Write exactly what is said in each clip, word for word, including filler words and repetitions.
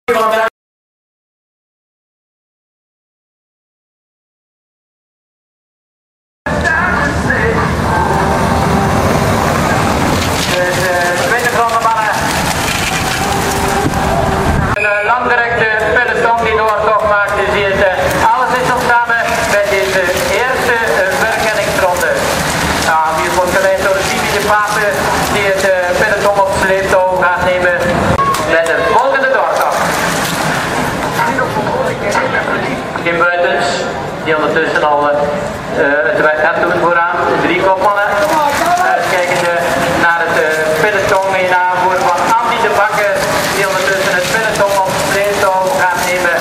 Die het uh, peloton op sleeptouw gaat nemen met de volgende doortocht. Geen buitens, die ondertussen al uh, het weg gaat doen vooraan. Drie kopmannen. Uitkijkende naar het uh, peloton in aanvoer van Andy de Bakker, die ondertussen het peloton op sleeptouw gaat nemen.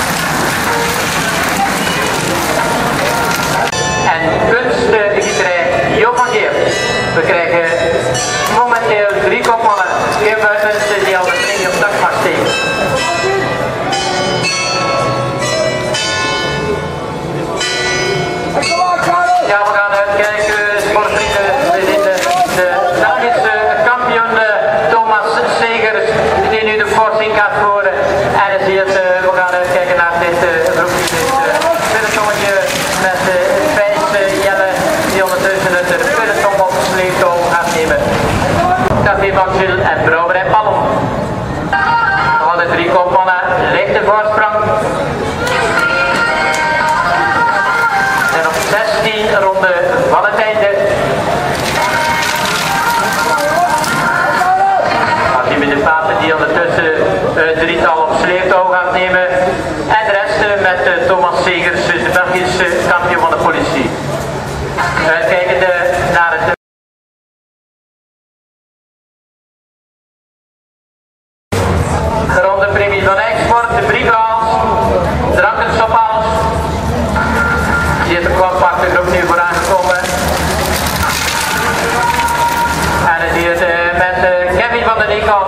En kunstgetrij Jo van Geert. We krijgen momenteel drie kopmannen, geen buitens die al de string op dak mag steken. Ja, we gaan uitkijken, sportvrienden. We zien de, de Belgische kampioen Thomas Segers, die nu de forsing gaat voeren. En dan zie je het, we gaan uitkijken naar dit groepje, dit pelotonnetje met Vijs Jelle, die ondertussen het peloton op sleeptouw gaat nemen. Café Maxil en Brouwerij Palm. We hadden drie kopmannen, lichte voorsprong. En op zestien ronden van het einde. Dan zien we de paten die ondertussen het drietal op sleeptouw gaat nemen. En de rest met Thomas Segers, de Belgische kampioen van de politie. Uitkijkende naar het ronde premie van export, de brieflaals, drankenstophaals. Die is de compacte groep nu voor aangekomen. En dan zie je het uh, met uh, Kevin van den Eekhout.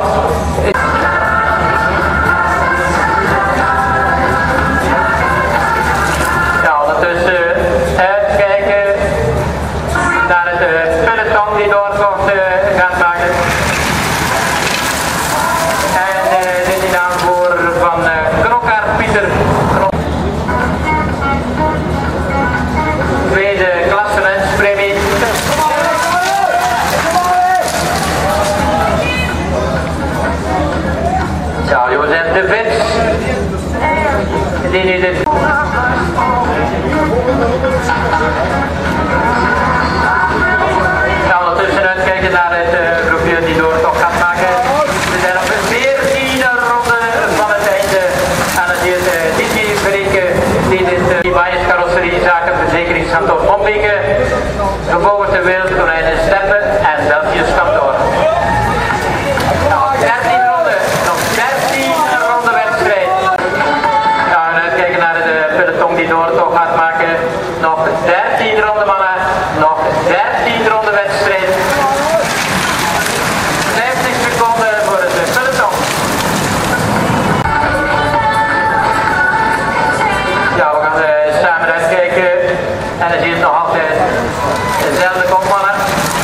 Ja, ondertussen uitkijken naar het uh, peloton die doorkomt uh, gaat maken. En uh, dit is de aanvoer van uh, Knokkaart Pieter. Tweede klassementspremie. Ja, Jozef de Vits. Die nu dit. Ja, ondertussen uitkijken naar het uh, groepje die doortocht gaat maken. We zijn op de veertiende ronde van het einde. En dan zie je het uh, Didi Verreken, die dit uh, die Wijs carrosseriezaken verzekeringskantoor Mombeke, gevolgd de Wereldkonijnen Steppen en België Kantoor. Nog dertien ronden, nog dertien ronden wedstrijd. Ja, en uitkijken naar de peloton die doortocht gaat maken. Nog dertien ronden mannen, nog dertien ronden wedstrijd. vijftig seconden voor het peloton. Ja, we gaan uh, samen uitkijken. En dan zie je het nog altijd dezelfde kopmannen.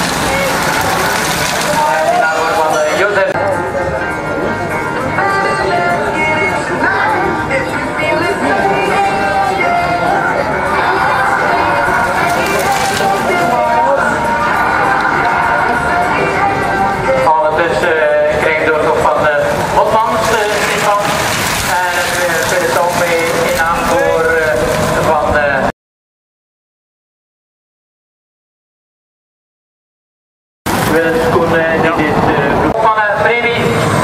En die naam van uh, Jozef. Ondertussen uh, krijg ik door toch van uh, Hotmans, uh, Stefan. En het peloton mee in aanvoer uh, van uh, Willem Koen, uh, die dit uh, groep van uh, premie.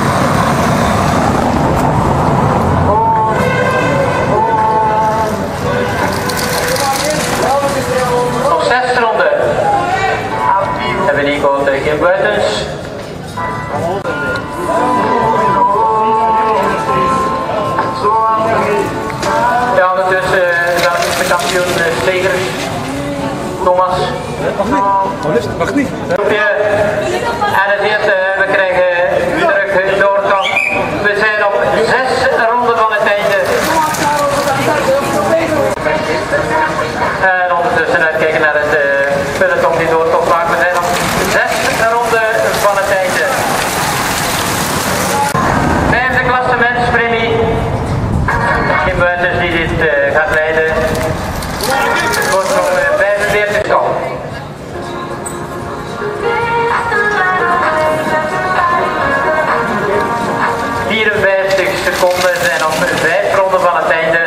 Nog zes ronden. Hebben we Nico tegen buitens. Ja, ondertussen uh, gaat de kampioen uh, Segers, Thomas. Mag niet. En het is, uh, we krijgen terug doorgang. We zijn op zes ronden van het einde. En ondertussen uitkijken naar het uh, peloton die doortocht maakt. We zijn op zes ronden van het einde. Vijfde klassementspremie. die dit uh, gaat leiden. Het wordt nog uh, vijfenveertig seconden. vierenvijftig seconden en nog vijf ronden van het einde.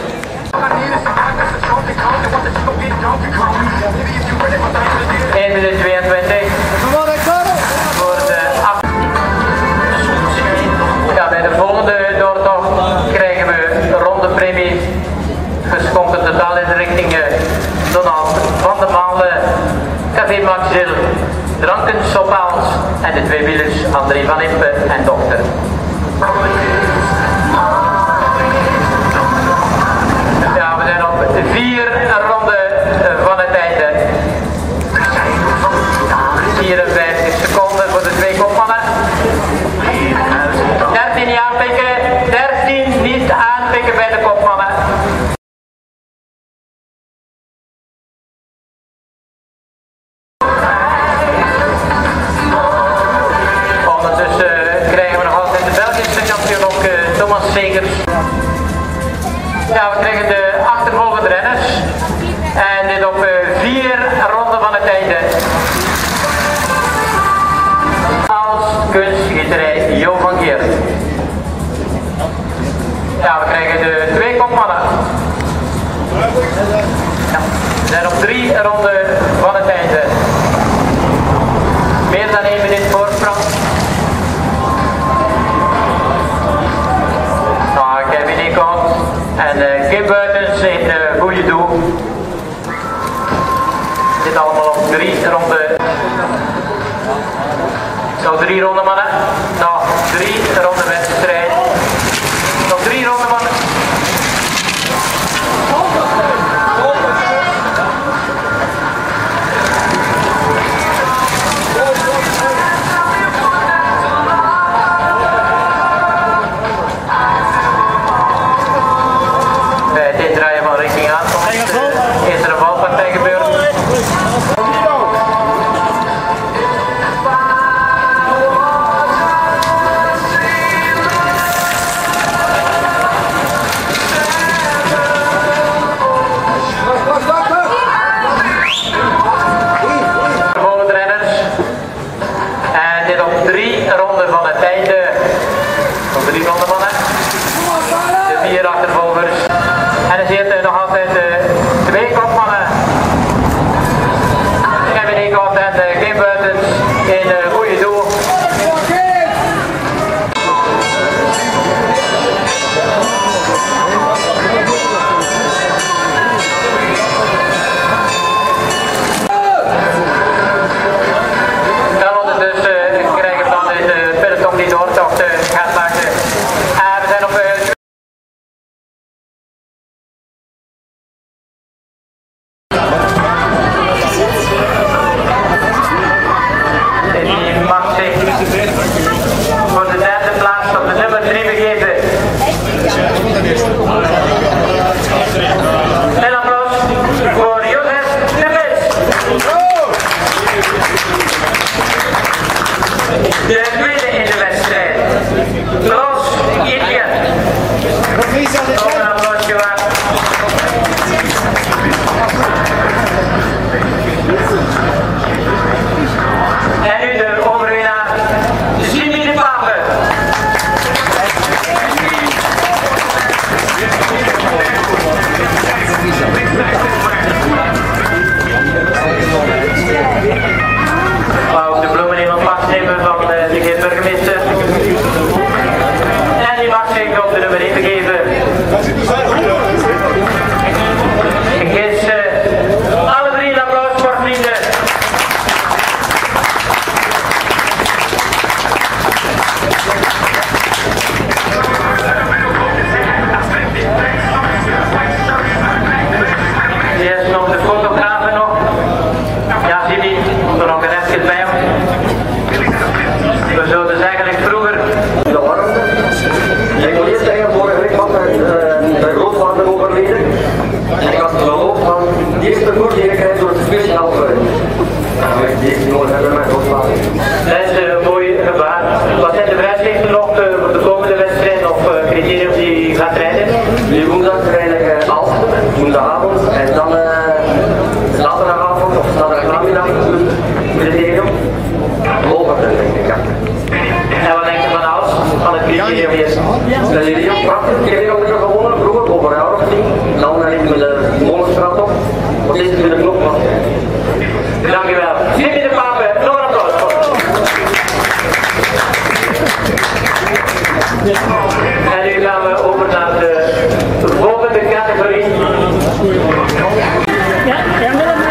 één minuut tweeëntwintig. Voor de af. Ja, bij de volgende doortocht krijgen we rondepremie geschonken totaal in de richting Donald van de Malen, Café Maxil, Dranken Sopaals en de twee wielers André van Impen en Dokter. Ja, we zijn op vier ronden van het einde. vierenvijftig seconden voor de twee kopmannen. dertien niet aanpikken, dertien niet aanpikken bij de kopmannen. Ondertussen krijgen we nog altijd de Belgische kampioen ook uh, Thomas Segers. Ja, we krijgen de achtervolgende renners. En dit op uh, vier ronden van het einde. Als kunstgieterij Jo van Geert. Ja, we krijgen de twee kopmannen. Ja, we zijn op drie ronden van het einde. Meer dan één minuut voorsprong. Nou, Kevin Eekhout en uh, Kim Buitens in uh, goede doel. Dit allemaal op drie ronden. Zo, drie ronden mannen. Nou, drie ronden wedstrijd. Nog drie ronden mannen. Bij het indraaien van richting aankomst uh, is er een valpartij gebeurd. En er zitten nog altijd uh, twee kopmannen. Kevin Eekhout en uh, Kim Buitens in uh, goede doel. Dan ondertussen uh, krijgen we dan de peloton die doortocht uh, gaat maken. En we zijn op uh, voor de derde plaats op de nummer drie begeven. Een applaus voor Jozef Nemes. De tweede in de wedstrijd, Klaus Etienne. Ook een applausje waard. En nu de overwinnaar, Jimmy de Pape. Wou ook de bloemen in ontvangst nemen van de heer burgemeester. En die mag zich op de nummer één begeven. Ik geef uh, alle drie een applaus voor vrienden. Eerst nog de fotografen nog. Ja, zie je, komt er nog een even bij hem. We zouden dus eigenlijk vroeger... Ik wil eerst zeggen, vorige week wie gaat rijden? Nu woensdag vrijdag uh, af, woensdagavond en dan uh, zaterdagavond of zaterdagmiddag criterium. Lopen denk ik, ja. En wat denk je van alles? Van het criterium eerst? Dat is hier prachtig. Ik heb hier al een keer gewonnen, vroeger, over een jaar of tien. Dan rijd ik met de Molenstraat op. Wat is het weer de knop? Dankjewel. Jimmy de Pape, nog een applaus. En nu gaan we over naar de volgende categorie. Ja, ja,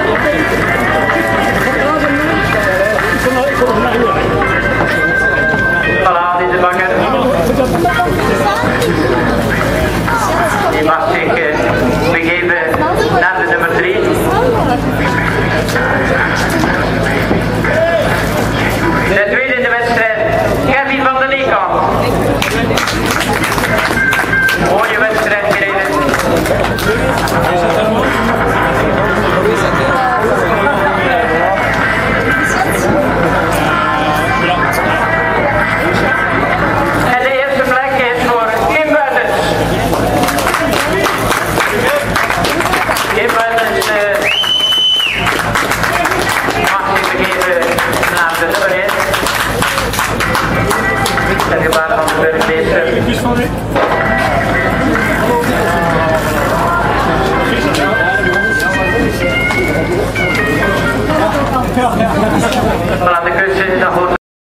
Voilà, dit is de bakker. Die mag zich uh, begeven naar de nummer drie. De tweede in de wedstrijd, Kevin van den Niekamp. Mooie wedstrijd gereden. En de eerste plek is voor Kim Buitens. Kim Buitens uh, mag zich begeven naar de nummer één. Het gebaar van de burgemeester. Voilà, de keuze is dan goed.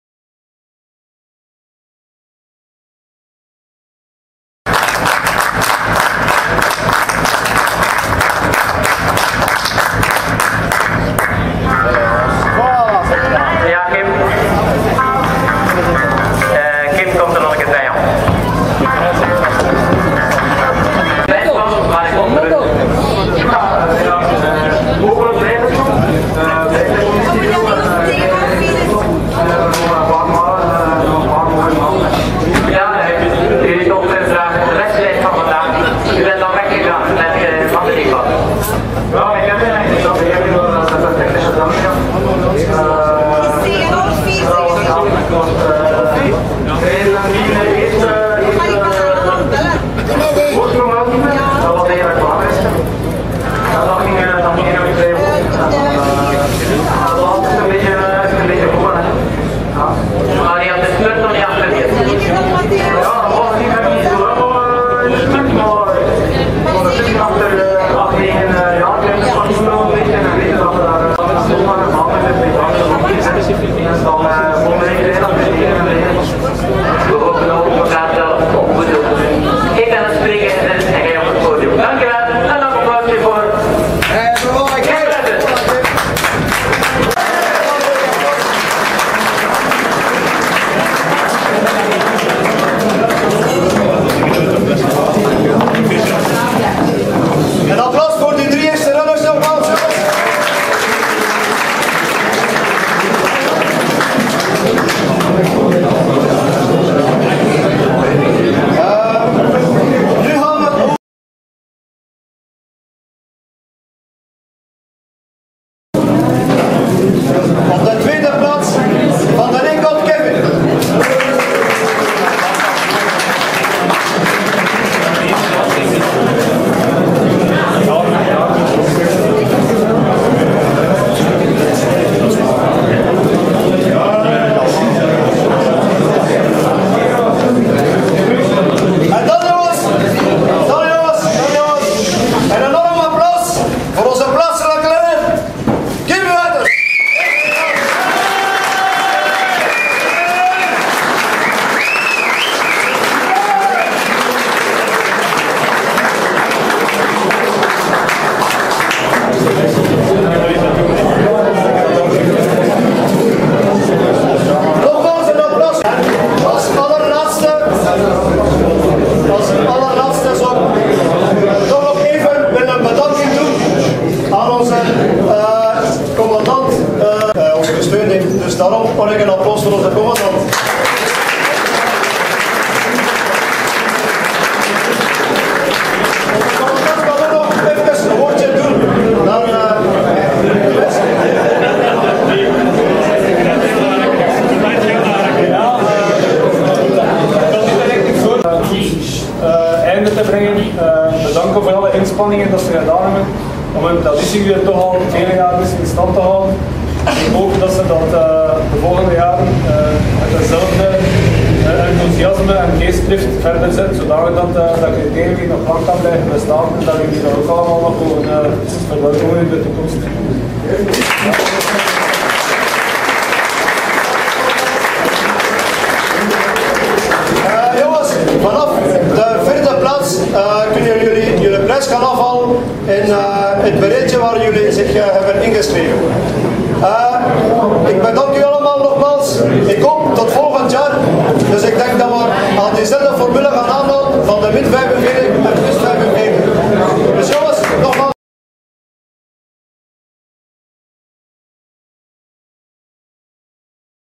Ja, Kim. Uh, Kim komt er nog een keer bij, hoor. Wijsman, waar ik onder het. Hoeveel blijven? einde te brengen. Uh, bedanken voor alle inspanningen dat ze gedaan hebben om hun traditie weer toch al vele jaren in stand te houden. Ik hoop dat ze dat uh, de volgende jaren uh, met dezelfde uh, enthousiasme en geestdrift verder zetten, zodat dat, uh, dat criterium hier nog lang kan blijven bestaan en dat jullie dat ook allemaal nog gewoon uh, verwelkomen in de toekomst. Ja. Vanaf de vierde plaats uh, kunnen jullie jullie prijs gaan afhalen in uh, het bereidje waar jullie zich uh, hebben ingeschreven. Uh, ik bedank u allemaal nogmaals. Ik hoop tot